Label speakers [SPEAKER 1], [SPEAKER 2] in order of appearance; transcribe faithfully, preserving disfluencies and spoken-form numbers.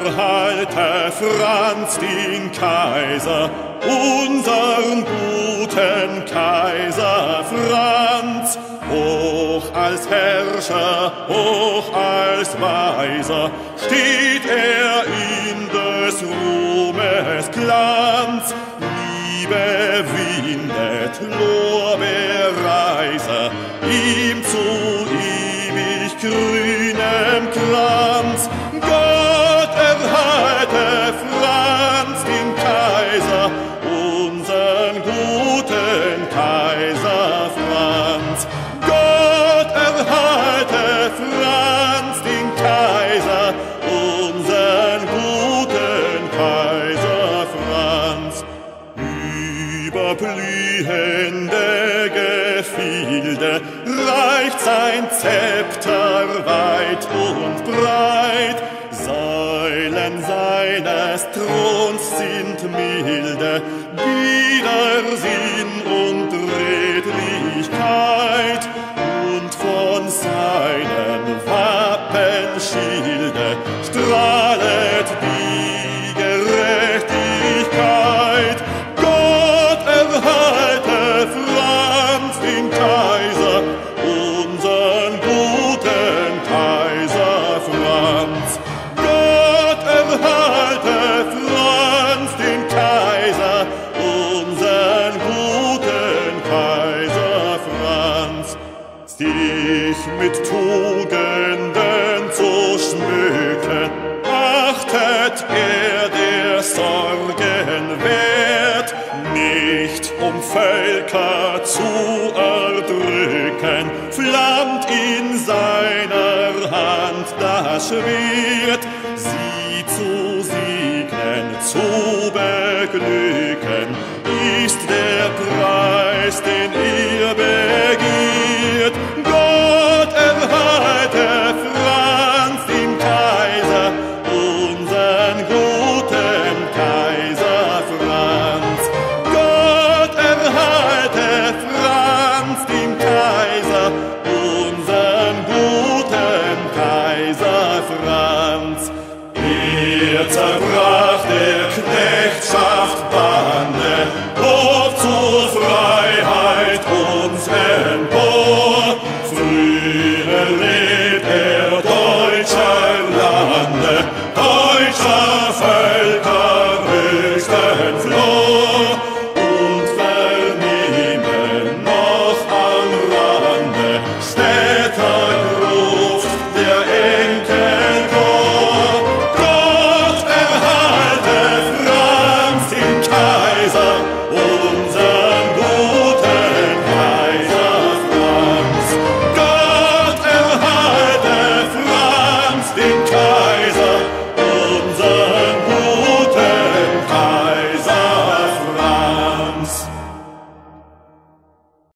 [SPEAKER 1] erhalte Franz den Kaiser, unsern guten Kaiser Franz. Hoch als Herrscher, hoch als Weiser, steht er in des Ruhmes Glanz. Liebe windet Lorbeerreiser, ihm zu ewig grünem Kranz. Gott erhalte Franz den Kaiser, unsern guten Kaiser Franz. Gott erhalte Franz den Kaiser, unsern guten Kaiser Franz. Über blühende Gefilde reicht sein Zepter weit und breit. Säulen seines Throns sind milde, Widersinn und Redlichkeit. Und von seinen Wappenschilde strahlet die Gerechtigkeit. Gott erhalte Franz den Kaiser, unsern guten Kaiser Franz. Gott erhalte Franz den Kaiser, unsern guten Kaiser Franz. Sich mit Tugenden zu schmücken, achtet er der Sorgen wert, nicht um Völker zu erdrücken, flammt in seiner Hand das Schwert, sie zu segnen, zu beglücken,